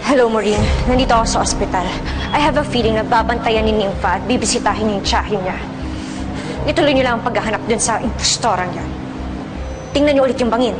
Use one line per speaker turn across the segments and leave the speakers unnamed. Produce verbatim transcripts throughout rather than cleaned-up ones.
Hello, Maureen. Nandito ako sa ospital. I have a feeling na babantayan ni Nympha at bibisitahin yung tsahin niya. Ituloy niyo lang ang paghahanap dun sa impostorang yan. Tingnan niyo ulit yung bangin.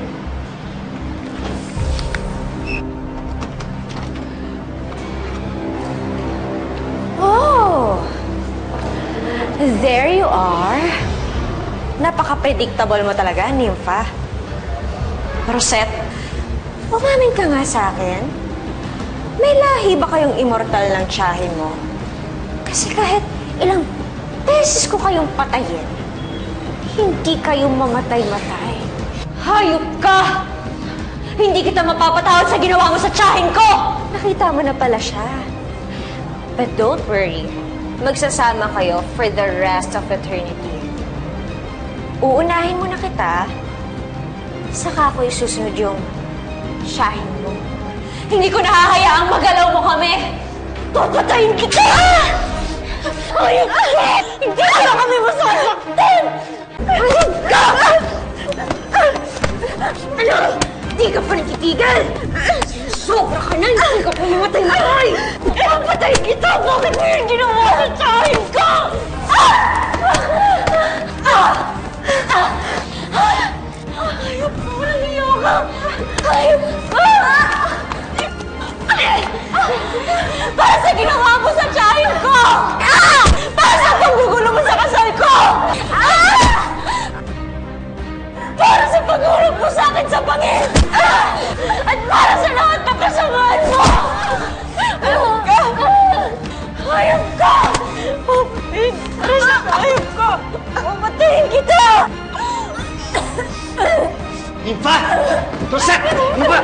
Oh! There you are. Napaka-predictable mo talaga, Nympha. Rosette, umamin ka nga sa akin. May lahi ba kayong immortal ng tiyahin mo? Kasi kahit ilang beses ko kayong patayin, hindi kayong mamatay-matay. Hayop ka! Hindi kita mapapatawad sa ginawa mo sa tiyahin ko! Nakita mo na pala siya. But don't worry, magsasama kayo for the rest of eternity. Uunahin mo na kita, saka ko isusunod yung tiyahin mo. Hindi ko nahahayaang magalaw mo kami! Papatayin kita! Hayop ka! Hindi ka kami masasaktan! Hayop ka! Ano? Hindi ka pa natitigil! Sobra ka na! Hindi ka pa mamatay-matay! Papatayin kita! Bakit mo yung ginawa sa tiyahin ko? Hayop ka! Walang iyo ka! Hayop ka! Para sa ginawa mo sa tiyahin ko! Ah! Para sa paggugulo mo sa kasal ko! Ah! Para sa pagulog mo sa akin sa bangin! Ah! At para sa lahat ng kasamaan mo! Hayop ka! Hayop ka! Papatayin! Hayop ka! Papatayin kita!
Nympha! Rosette! Ano ba?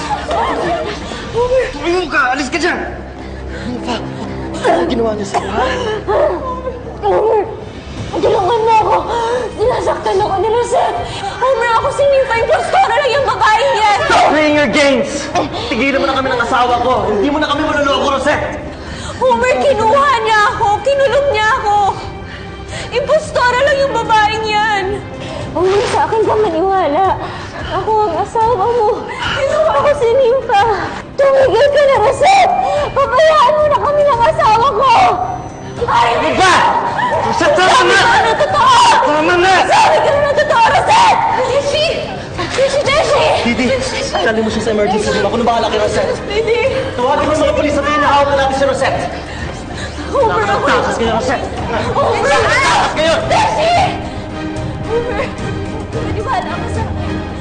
Tumingin ka! Alis ka dyan! Nympha! Ano ginawa niya sa'yo, ha?
Homer! Tulungan mo ako! Sinasaktan ako ni Rosette! Homer, ako si Nympha! Impostora lang yung babaeng yan!
Stop playing your games! Tigilan mo na kami ng asawa ko! Hindi mo na kami manloloko, Rosette!
Homer, kinuha niya ako! Kinulong niya ako! Impostora lang yung babaeng yan! Homer, sa akin ka maniwala! Ako ang asawa mo! Ako si Nympha! Tumigil ka na, Rosette! Pabayaan mo na kami ng asawa ko!
Ano ba? Rosette, tama na!
Sabi ka na totoo!
Tama na!
Sabi ka na totoo, Rosette! Deshi! Deshi, Deshi!
Didi, dali mo siya sa emergency room. Ako na bahala kay Rosette.
Didi!
Tawagin mo mga polis, sabihin na hawak na natin si Rosette.
Homer, ako!
Takas kayo, Rosette!
Homer!
Takas kayo!
Deshi! Homer! Maniwala ka sa akin.